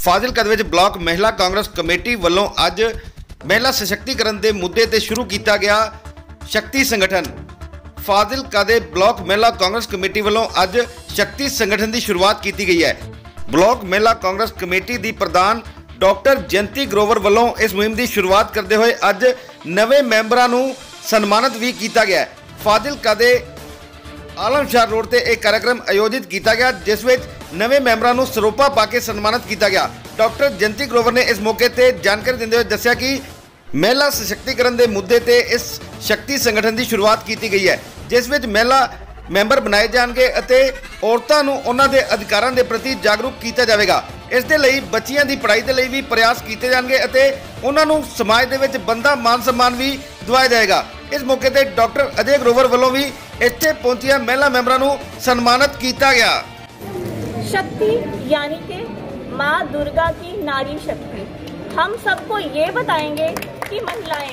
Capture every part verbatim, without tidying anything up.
ਫਾਜ਼ਿਲਕਾ ਦੇ ਵਿੱਚ ਬਲਾਕ ਮਹਿਲਾ ਕਾਂਗਰਸ ਕਮੇਟੀ ਵੱਲੋਂ ਅੱਜ ਮਹਿਲਾ ਸਸ਼ਕਤੀਕਰਨ ਦੇ ਮੁੱਦੇ ਤੇ ਸ਼ੁਰੂ ਕੀਤਾ ਗਿਆ ਸ਼ਕਤੀ ਸੰਗਠਨ। ਫਾਜ਼ਿਲਕਾ ਦੇ ਬਲਾਕ ਮਹਿਲਾ ਕਾਂਗਰਸ ਕਮੇਟੀ ਵੱਲੋਂ ਅੱਜ ਸ਼ਕਤੀ ਸੰਗਠਨ ਦੀ ਸ਼ੁਰੂਆਤ ਕੀਤੀ ਗਈ ਹੈ। ਬਲਾਕ ਮਹਿਲਾ ਕਾਂਗਰਸ ਕਮੇਟੀ ਦੀ ਪ੍ਰਧਾਨ ਡਾਕਟਰ ਜਯੰਤੀ ਗਰੋਵਰ ਵੱਲੋਂ ਇਸ ਮੁਹਿੰਮ ਦੀ ਸ਼ੁਰੂਆਤ ਕਰਦੇ ਹੋਏ ਅੱਜ ਨਵੇਂ ਮੈਂਬਰਾਂ ਨੂੰ ਸਨਮਾਨਿਤ ਵੀ ਕੀਤਾ ਗਿਆ। ਫਾਜ਼ਿਲਕਾ ਦੇ ਆਲਮਸ਼ਾਹ रोड ਤੇ एक कार्यक्रम आयोजित किया गया जिस ਵਿੱਚ नवे ਮੈਂਬਰਾਂ ਨੂੰ ਸਰੋਪਾ ਪਾ ਕੇ ਸਨਮਾਨਿਤ ਕੀਤਾ ਗਿਆ। ਡਾਕਟਰ ਜਯੰਤੀ ਗਰੋਵਰ ਨੇ ਇਸ ਮੌਕੇ ਤੇ ਜਾਣਕਾਰੀ ਦਿੰਦੇ ਹੋਏ ਦੱਸਿਆ ਕਿ ਮਹਿਲਾ ਸਸ਼ਕਤੀਕਰਨ ਦੇ ਮੁੱਦੇ ਤੇ ਇਸ ਸ਼ਕਤੀ ਸੰਗਠਨ ਦੀ ਸ਼ੁਰੂਆਤ ਕੀਤੀ ਗਈ ਹੈ, ਜਿਸ ਵਿੱਚ ਮਹਿਲਾ ਮੈਂਬਰ ਬਣਾਏ ਜਾਣਗੇ ਅਤੇ ਔਰਤਾਂ ਨੂੰ ਉਹਨਾਂ ਦੇ ਅਧਿਕਾਰਾਂ ਦੇ ਪ੍ਰਤੀ ਜਾਗਰੂਕ ਕੀਤਾ ਜਾਵੇਗਾ। ਇਸ ਦੇ ਲਈ ਬੱਚੀਆਂ ਦੀ ਪੜ੍ਹਾਈ ਦੇ ਲਈ ਵੀ ਪ੍ਰਯਾਸ ਕੀਤੇ ਜਾਣਗੇ ਅਤੇ ਉਹਨਾਂ ਨੂੰ ਸਮਾਜ ਦੇ ਵਿੱਚ ਬੰਦਾ ਮਾਨ ਸਨਮਾਨ ਵੀ ਦਿਵਾਇਆ ਜਾਏਗਾ। इस मौके पर डॉक्टर अजय ग्रोवर वालों भी इत्थे पहुंचिया महिला मेंबरां नूं सन्मानित किया गया। शक्ति यानी कि माँ दुर्गा की नारी शक्ति। हम सबको ये बताएंगे कि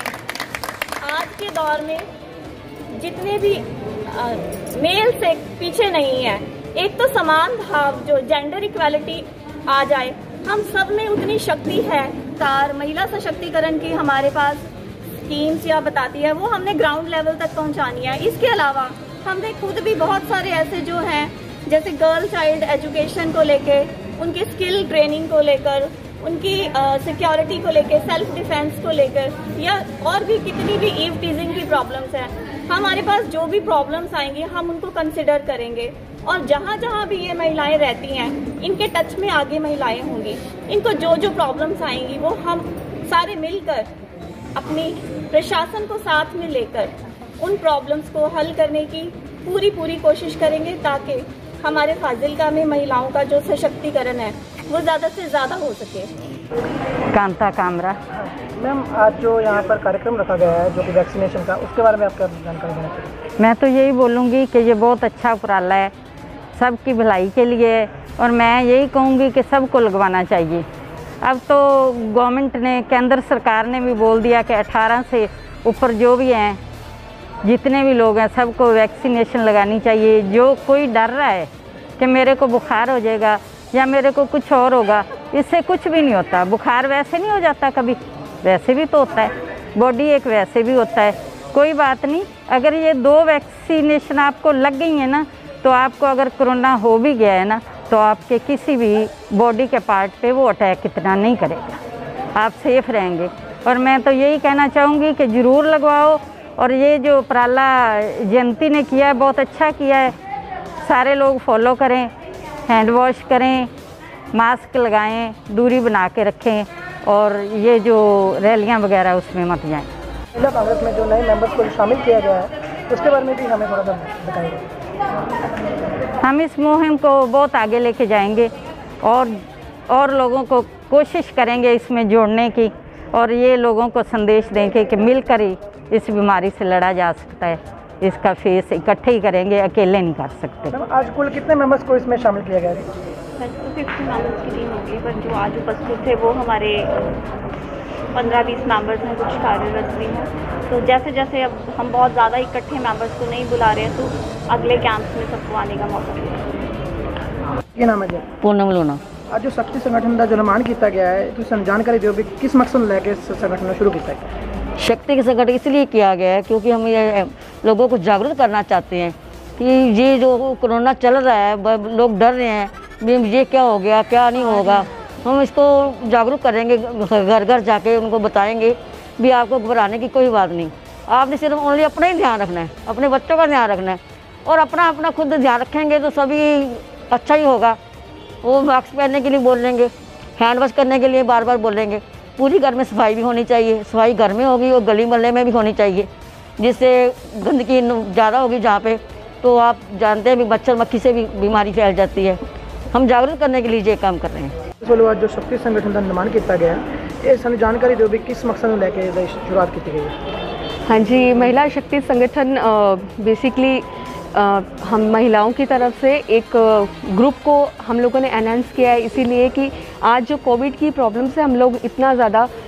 महिलाएं आज के दौर में जितने भी आ, मेल से पीछे नहीं है। एक तो समान भाव जो जेंडर इक्वालिटी आ जाए, हम सब में उतनी शक्ति है। कार महिला सशक्तिकरण की हमारे पास स्कीम्स या बताती है, वो हमने ग्राउंड लेवल तक पहुंचानी है। इसके अलावा हमने खुद भी बहुत सारे ऐसे जो हैं, जैसे गर्ल चाइल्ड एजुकेशन को लेके, उनकी स्किल ट्रेनिंग को लेकर, उनकी सिक्योरिटी को लेकर, सेल्फ डिफेंस को लेकर, या और भी कितनी भी ईव टीजिंग की प्रॉब्लम्स हैं, हमारे पास जो भी प्रॉब्लम्स आएंगी हम उनको कंसिडर करेंगे। और जहाँ जहाँ भी ये महिलाएं रहती हैं, इनके टच में आगे महिलाएं होंगी। इनको जो जो प्रॉब्लम्स आएंगी वो हम सारे मिलकर अपनी प्रशासन को साथ में लेकर उन प्रॉब्लम्स को हल करने की पूरी पूरी कोशिश करेंगे, ताकि हमारे फाजिलका में महिलाओं का जो सशक्तिकरण है वो ज़्यादा से ज़्यादा हो सके। कांता कामरा मैम, आज जो यहाँ पर कार्यक्रम रखा गया है जो कि वैक्सीनेशन का, उसके बारे में आप क्या जानकारी देना चाहिए? मैं तो यही बोलूँगी कि ये बहुत अच्छा उपराला है, सबकी भलाई के लिए, और मैं यही कहूँगी कि सबको लगवाना चाहिए। अब तो गवर्नमेंट ने, केंद्र सरकार ने भी बोल दिया कि अठारह से ऊपर जो भी हैं, जितने भी लोग हैं, सबको वैक्सीनेशन लगानी चाहिए। जो कोई डर रहा है कि मेरे को बुखार हो जाएगा या मेरे को कुछ और होगा, इससे कुछ भी नहीं होता। बुखार वैसे नहीं हो जाता, कभी वैसे भी तो होता है, बॉडी एक वैसे भी होता है, कोई बात नहीं। अगर ये दो वैक्सीनेशन आपको लग गई है ना, तो आपको अगर कोरोना हो भी गया है ना, तो आपके किसी भी बॉडी के पार्ट पे वो अटैक इतना नहीं करेगा, आप सेफ रहेंगे। और मैं तो यही कहना चाहूँगी कि ज़रूर लगवाओ। और ये जो उपराला जयंती ने किया है, बहुत अच्छा किया है। सारे लोग फॉलो करें, हैंड वॉश करें, मास्क लगाएं, दूरी बना के रखें, और ये जो रैलियाँ वगैरह उसमें मत जाएं। महिला कांग्रेस में जो नए मेंबर्स को शामिल किया गया है, उसके बारे में भी हमें थोड़ा सा बताइए। हम इस मुहिम को बहुत आगे लेके जाएंगे और और लोगों को कोशिश करेंगे इसमें जोड़ने की, और ये लोगों को संदेश देंगे कि मिलकर ही इस बीमारी से लड़ा जा सकता है। इसका फेस इकट्ठे ही करेंगे, अकेले नहीं कर सकते। आज कुल कितने मेंबर्स को इसमें शामिल किया गया है? फिफ्टी मेंबर्स की टीम होगी, पर जो आज उपस्थित थे वो हमारे पंद्रह बीस मेंबर्स हैं, कुछ कार्यरत भी हैं। तो जैसे जैसे अब हम बहुत ज़्यादा इकट्ठे मेंबर्स को नहीं बुला रहे हैं, तो अगले कैंप्स में सबको आने का मौका मिलेगा। क्या नाम है जी? पूनम लोना। आज जो शक्ति संगठन का जो निर्माण किया गया है, तो जानकारी दो भी किस मकसद लेके संगठन शुरू किया गया? शक्ति का संगठन इसलिए किया गया है क्योंकि हम ये लोगों को जागरूक करना चाहते हैं कि ये जो कोरोना चल रहा है, लोग डर रहे हैं ये क्या हो गया क्या नहीं होगा। हम इसको जागरूक करेंगे, घर घर जाके उनको बताएंगे भी आपको घबराने की कोई बात नहीं, आपने सिर्फ ओनली अपना ही ध्यान रखना है, अपने बच्चों का ध्यान रखना है, और अपना अपना खुद ध्यान रखेंगे तो सभी अच्छा ही होगा। वो मास्क पहनने के लिए बोलेंगे, हैंड वॉश करने के लिए बार बार बोलेंगे, पूरी घर में सफाई भी होनी चाहिए, सफाई घर में होगी और गली मोहल्ले में भी होनी चाहिए, जिससे गंदगी ज़्यादा होगी जहाँ पे, तो आप जानते हैं भी मच्छर मक्खी से भी बीमारी फैल जाती है। हम जागरूक करने के लिए ये काम कर रहे हैं। आज जो शक्ति संगठन का निर्माण किया गया है, ये जानकारी दो भी किस मकसद में लेके शुरुआत की गई है? हाँ जी, महिला शक्ति संगठन बेसिकली हम महिलाओं की तरफ से एक ग्रुप को हम लोगों ने एनहांस किया है, इसीलिए कि आज जो कोविड की प्रॉब्लम से हम लोग इतना ज़्यादा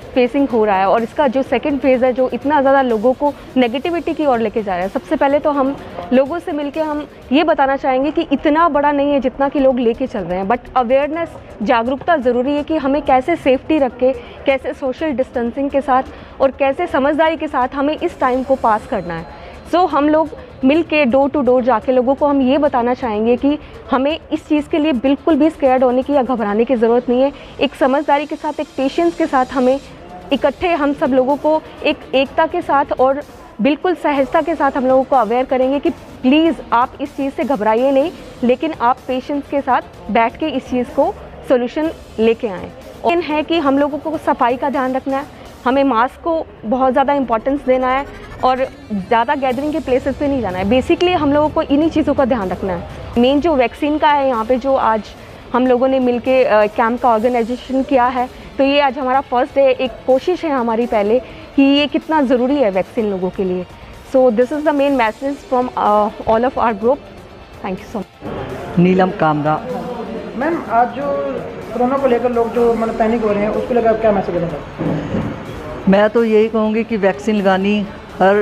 फेसिंग हो रहा है और इसका जो सेकंड फेज़ है जो इतना ज़्यादा लोगों को नेगेटिविटी की ओर लेके जा रहा है, सबसे पहले तो हम लोगों से मिलके हम ये बताना चाहेंगे कि इतना बड़ा नहीं है जितना कि लोग लेके चल रहे हैं, बट अवेयरनेस, जागरूकता ज़रूरी है कि हमें कैसे सेफ्टी रख के, कैसे सोशल डिस्टेंसिंग के साथ और कैसे समझदारी के साथ हमें इस टाइम को पास करना है। सो so, हम लोग मिल के डोर टू डोर जाके लोगों को हम ये बताना चाहेंगे कि हमें इस चीज़ के लिए बिल्कुल भी स्कैर्ड होने की या घबराने की ज़रूरत नहीं है। एक समझदारी के साथ, एक पेशेंस के साथ हमें इकट्ठे हम सब लोगों को एक एकता के साथ और बिल्कुल सहजता के साथ हम लोगों को अवेयर करेंगे कि प्लीज़ आप इस चीज़ से घबराइए नहीं, लेकिन आप पेशेंस के साथ बैठ के इस चीज़ को सोल्यूशन लेके आएँ। और है कि हम लोगों को सफाई का ध्यान रखना है, हमें मास्क को बहुत ज़्यादा इंपॉर्टेंस देना है और ज़्यादा गैदरिंग के प्लेसेस पे नहीं जाना है। बेसिकली हम लोगों को इन्हीं चीज़ों का ध्यान रखना है। मेन जो वैक्सीन का है, यहाँ पे जो आज हम लोगों ने मिलके कैंप का ऑर्गेनाइजेशन किया है, तो ये आज हमारा फर्स्ट डे, एक कोशिश है हमारी पहले कि ये कितना ज़रूरी है वैक्सीन लोगों के लिए। So this is the main message from all of our group. Thank you so much. Neelam Kamra. Ma'am, आज जो कोरोना को लेकर लोग जो मतलब पैनिक हो रहे हैं, उसको लेकर आप क्या मैसेज देना चाहते हैं? मैं तो यही कहूँगी कि वैक्सीन लगानी हर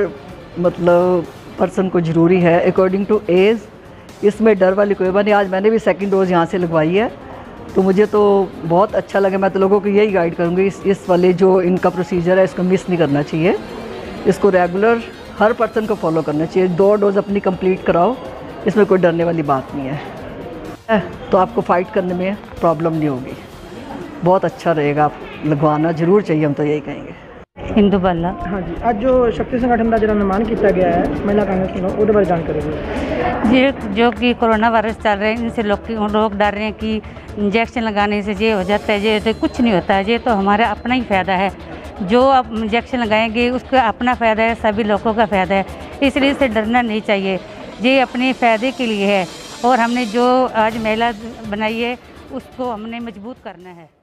मतलब पर्सन को ज़रूरी है अकॉर्डिंग टू एज। इसमें डर वाली कोई बात नहीं। आज मैंने भी सेकंड डोज यहाँ से लगवाई है, तो मुझे तो बहुत अच्छा लगा। मैं तो लोगों को यही गाइड करूँगी, इस इस वाले जो इनका प्रोसीजर है इसको मिस नहीं करना चाहिए, इसको रेगुलर हर पर्सन को फॉलो करना चाहिए। दो डोज अपनी कंप्लीट कराओ, इसमें कोई डरने वाली बात नहीं है, तो आपको फ़ाइट करने में प्रॉब्लम नहीं होगी, बहुत अच्छा रहेगा। आप लगवाना ज़रूर चाहिए, हम तो यही कहेंगे। हिंदू बल्ला। हाँ जी, आज जो शक्ति संगठन का जो निर्माण किया गया है महिला कांग्रेस में, उसके बारे जानकारी दें। ये जो कि कोरोना वायरस चल रहे हैं, इनसे लोग लोग डर रहे हैं कि इंजेक्शन लगाने से ये हो जाता है, ये तो कुछ नहीं होता है, ये तो हमारा अपना ही फ़ायदा है। जो आप इंजेक्शन लगाएंगे उसका अपना फ़ायदा है, सभी लोगों का फ़ायदा है, इसलिए इससे डरना नहीं चाहिए। ये अपने फ़ायदे के लिए है और हमने जो आज महिला बनाई है उसको हमने मजबूत करना है।